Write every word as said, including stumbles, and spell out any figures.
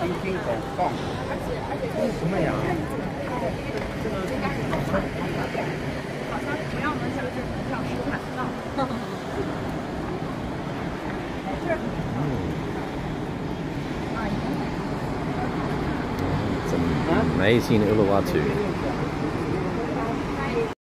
金狗棒，什么呀？ 好像不让我们小学同上书看到。 It's amazing Uluwatu.